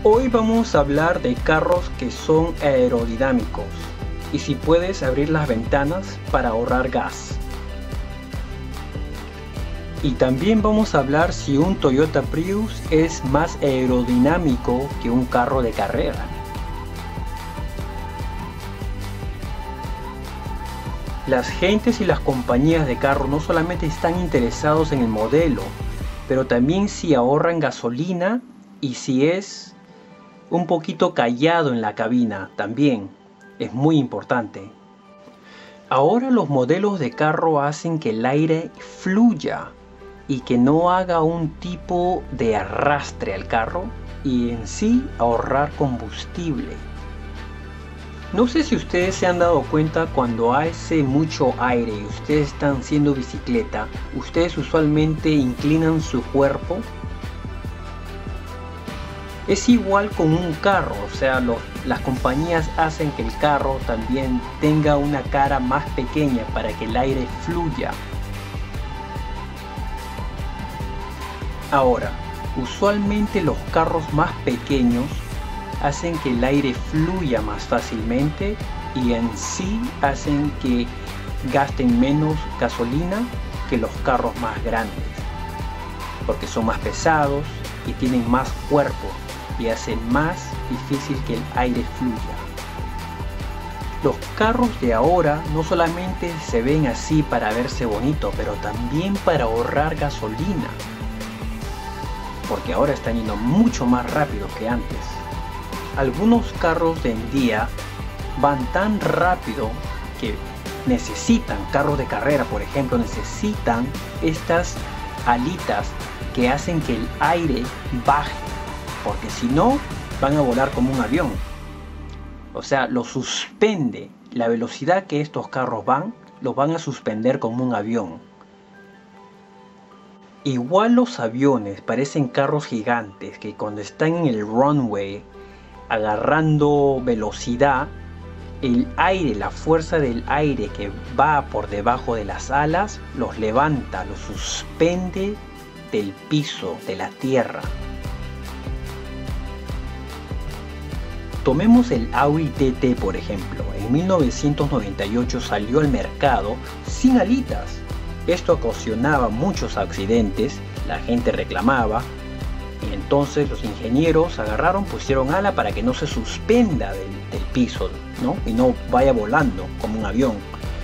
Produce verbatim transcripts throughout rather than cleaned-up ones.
Hoy vamos a hablar de carros que son aerodinámicos y si puedes abrir las ventanas para ahorrar gas. Y también vamos a hablar si un Toyota Prius es más aerodinámico que un carro de carrera. Las gentes y las compañías de carro no solamente están interesados en el modelo, pero también si ahorran gasolina y si es un poquito callado en la cabina, también es muy importante. Ahora los modelos de carro hacen que el aire fluya y que no haga un tipo de arrastre al carro y en sí ahorrar combustible. No sé si ustedes se han dado cuenta cuando hace mucho aire y ustedes están haciendo bicicleta, ustedes usualmente inclinan su cuerpo. Es igual con un carro, o sea, los, las compañías hacen que el carro también tenga una cara más pequeña para que el aire fluya. Ahora, usualmente los carros más pequeños hacen que el aire fluya más fácilmente y en sí hacen que gasten menos gasolina que los carros más grandes, porque son más pesados y tienen más cuerpo y hacen más difícil que el aire fluya. Los carros de ahora no solamente se ven así para verse bonito, pero también para ahorrar gasolina, porque ahora están yendo mucho más rápido que antes. Algunos carros de en día van tan rápido que necesitan, carros de carrera por ejemplo, necesitan estas alitas que hacen que el aire baje, porque si no van a volar como un avión. O sea, lo suspende, la velocidad que estos carros van, los van a suspender como un avión. Igual los aviones parecen carros gigantes que cuando están en el runway agarrando velocidad, el aire, la fuerza del aire que va por debajo de las alas, los levanta, los suspende del piso, de la tierra. Tomemos el Audi T T por ejemplo. En mil novecientos noventa y ocho salió al mercado sin alitas. Esto ocasionaba muchos accidentes, la gente reclamaba. Y entonces los ingenieros agarraron, pusieron ala para que no se suspenda del, del piso, ¿no? Y no vaya volando como un avión.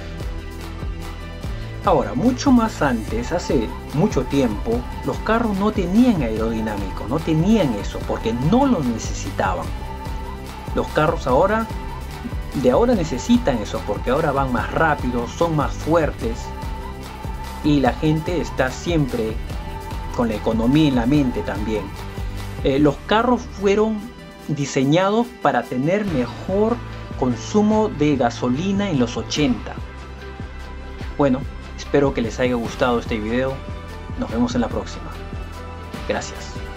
Ahora, mucho más antes, hace mucho tiempo, los carros no tenían aerodinámico, no tenían eso, porque no lo necesitaban. Los carros ahora, de ahora necesitan eso, porque ahora van más rápido, son más fuertes. Y la gente está siempre con la economía en la mente también. Eh, los carros fueron diseñados para tener mejor consumo de gasolina en los ochenta. Bueno, espero que les haya gustado este video. Nos vemos en la próxima. Gracias.